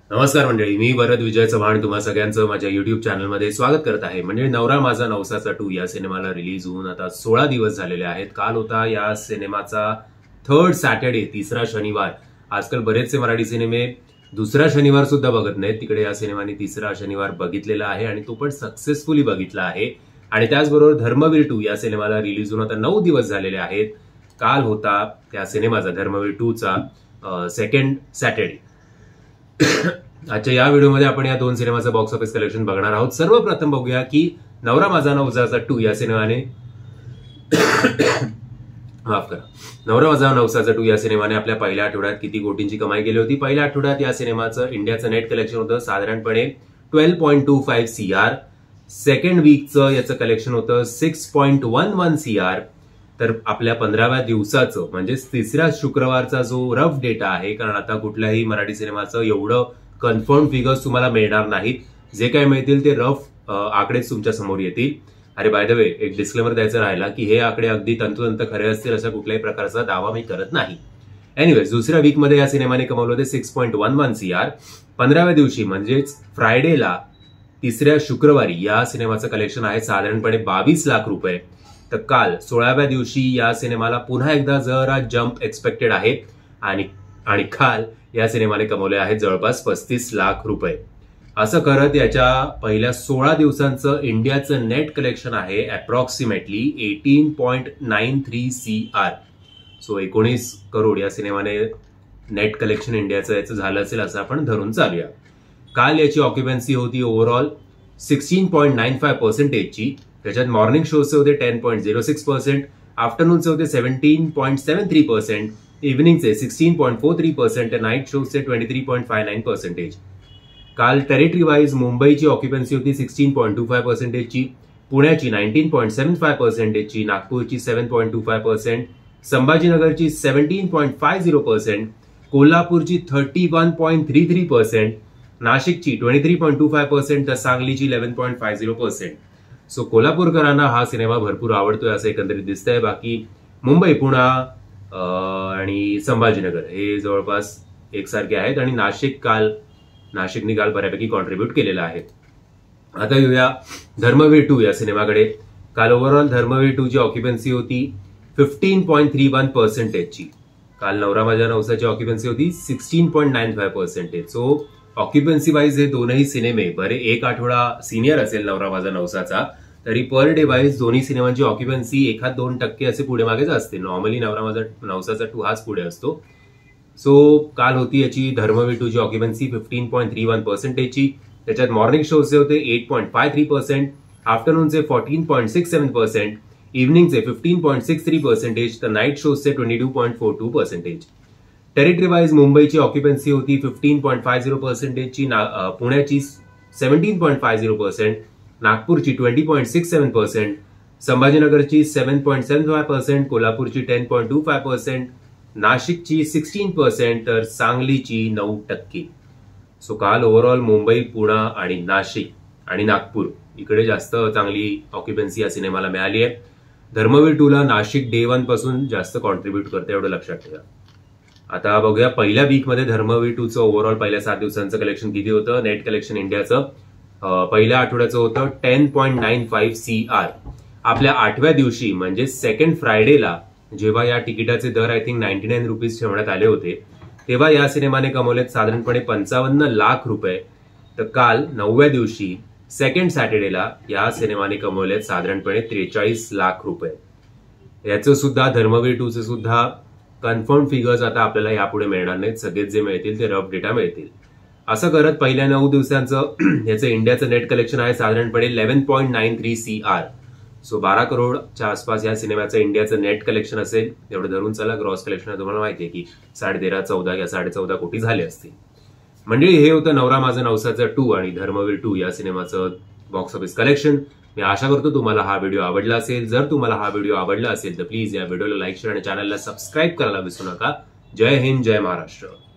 नमस्कार मंडळी, मी भरत विजय चव्हाण तुम्हा सगळ्यांचं माझ्या युट्यूब चॅनलमध्ये स्वागत करत आहे. मंडळी, नवरा माझा नवसाचा 2 या सिनेमाला रिलीज होऊन आता 16 दिवस झालेले आहेत. काल होता या सिनेमाचा थर्ड सॅटर्डे, तिसरा शनिवार. आजकाल बरेचसे मराठी सिनेमे दुसरा शनिवार सुद्धा बघत नाहीत, तिकडे या सिनेमाने तिसरा शनिवार बघितलेला आहे आणि तो पण सक्सेसफुली बघितला आहे. आणि त्याचबरोबर धर्मवीर 2 या सिनेमाला रिलीज होऊन आता 9 दिवस झालेले आहेत. काल होता त्या सिनेमाचा धर्मवीर 2 चा सेकंड सॅटर्डे. आजच्या या व्हिडिओमध्ये आपण या दोन सिनेमाचं बॉक्स ऑफिस कलेक्शन बघणार आहोत. सर्वप्रथम बघूया की नवरा माझा नवसाचा 2 या सिनेमाने नवरा माझा नवसाचा 2 या सिनेमाने आपल्या पहिल्या आठवड्यात किती कोटींची कमाई केली होती. पहिल्या आठवड्यात या सिनेमाचं इंडियाचं नेट कलेक्शन होतं साधारणपणे 12.25 CR. सेकंड वीकचं याचं कलेक्शन होतं 6.11 CR. तर आपल्या 15व्या दिवसाचं म्हणजेच तिसऱ्या शुक्रवारचा जो रफ डेटा आहे, कारण आता कुठल्याही मराठी सिनेमाचं एवढं कन्फर्म फिगर्स तुम्हाला मिळणार नाहीत, जे काही मिळतील ते रफ आकडेच तुमच्या समोर येतील. अरे बाय द वे, एक डिस्क्लेमर द्यायचं राहिला की हे आकडे अगदी तंतोतंत खरे असतील अशा कुठल्याही प्रकारचा दावा मी करत नाही. एनिवेज, दुसऱ्या वीकमध्ये या सिनेमाने कमवलं होते 6.11 CR. 15व्या दिवशी म्हणजेच फ्रायडेला, तिसऱ्या शुक्रवारी या सिनेमाचं कलेक्शन आहे साधारणपणे 22 लाख रुपये. तर काल 16व्या दिवशी या सिनेमाला पुन्हा एकदा जरा जम्प एक्सपेक्टेड आहे आणि काल या सिनेमाने कमवले आहेत जवळपास 35 लाख रुपये. असं करत याच्या पहिल्या 16 दिवसांचं इंडियाचं नेट कलेक्शन आहे अप्रॉक्सिमेटली 18.93 CR. सो 19 करोड या सिनेमाने नेट कलेक्शन इंडियाचं याचं झालं असेल असं आपण धरून चालूया. काल याची ऑक्युपन्सी होती ओव्हरऑल 16.95%ची. त्याच्यात मॉर्निंग शोचे होते 10.06%, आफ्टरनूनचे होते 17.73%, इव्हनिंगचे 16.43%, नाईट शोचे 23.59%. काल टेरिटरी वाईज मुंबईची ऑक्युपन्सी होती 16.25%ची, पुण्याची 19.75%ची, नागपूरची 7.25%, संभाजीनगरची 17.50%, कोल्हापूरची 31.33%, नाशिकची 23.25%, तर सांगलीची 11.50%. सो कोल्हापूरकरांना हा सिनेमा भरपूर आवडतोय असं एकंदरीत दिसतंय. बाकी मुंबई, पुणा आणि संभाजीनगर हे जवळपास एकसारखे आहेत आणि नाशिकने काल बऱ्यापैकी कॉन्ट्रीब्यूट केलेलं आहे. आता येऊया धर्मवीर 2 या सिनेमाकडे. काल ओव्हरऑल धर्मवीर 2 ची ऑक्युपन्सी होती 15.31%ची. काल नवरा माझ्या नवसाची ऑक्युपन्सी होती 16.95%. सो ऑक्युपन्सी वाईज हे दोनही सिनेमे बरे एक आठवडा सिनियर असेल नवरा माझा नवसाचा, तरी पर डे वाईज दोन्ही सिनेमांची ऑक्युपन्सी 1-2% असे पुढे मागेच असते. नॉर्मली नवरा माझा नवसाचा 2 हाच पुढे असतो. सो काल होती याची धर्मवीर 2 ची ऑक्युपन्सी 15.31%ची. त्याच्यात मॉर्निंग शोचे होते 8.53%, आफ्टरनूनचे 14.67%, इव्हनिंगचे 15.63%, तर नाईट शोचे 22.42%. टेरिटरी वाईज मुंबईची ऑक्युपन्सी होती 15.50%ची, पुण्याची 17.50%, नागपूरची 20.67%, संभाजीनगरची 7.75%, कोल्हापूरची 10.25%, नाशिकची 16%, तर सांगलीची 9%. सो काल ओव्हरऑल मुंबई, पुणा आणि नाशिक आणि नागपूर इकडे जास्त चांगली ऑक्युपन्सी या सिनेमाला मिळाली आहे. धर्मवीर 2 ला नाशिक डे 1 पासून जास्त कॉन्ट्रीब्यूट करते, एवढं लक्षात ठेवा. आता बघूया पहिल्या वीकमध्ये धर्मवीर 2चं ओव्हरऑल पहिल्या 7 दिवसांचं कलेक्शन किती होतं. नेट कलेक्शन इंडियाचं पहिल्या आठवड्याचं होतं 10.95 CR. आपल्या 8व्या दिवशी म्हणजे सेकंड फ्रायडेला, जेव्हा या तिकिटाचे दर आय थिंक 99 रुपीज ठेवण्यात आले होते, तेव्हा या सिनेमाने कमवलेत साधारणपणे 55 लाख रुपये. तर काल 9व्या दिवशी सेकंड सॅटर्डेला या सिनेमाने कमवलेत साधारणपणे 43 लाख रुपये. याचं सुद्धा धर्मवीर 2चं सुद्धा कन्फर्म फिगर्स आता आपल्याला यापुढे मिळणार नाहीत. सगळेच जे मिळतील ते रफ डेटा मिळतील. असं करत पहिल्या 9 दिवसांचं याचं इंडियाचं नेट कलेक्शन आहे साधारणपणे 11.93 CR. सो 12 करोडच्या आसपास या सिनेमाचं इंडियाचं नेट कलेक्शन असेल, एवढं धरून चला. ग्रॉस कलेक्शन तुम्हाला माहिती आहे की 13.5, 14 या 14.5 कोटी झाले असतील. म्हणजे हे होतं नवरा माझा नवसाचा 2 आणि धर्मवीर 2 या सिनेमाचं बॉक्स ऑफिस कलेक्शन. मी आशा करतो तुम्हाला हा व्हिडिओ आवडला असेल. जर तुम्हाला हा व्हिडिओ आवडला असेल तर प्लीज या व्हिडिओला लाईक, शेअर आणि चॅनलला सबस्क्राईब करायला विसरू नका. जय हिंद, जय महाराष्ट्र.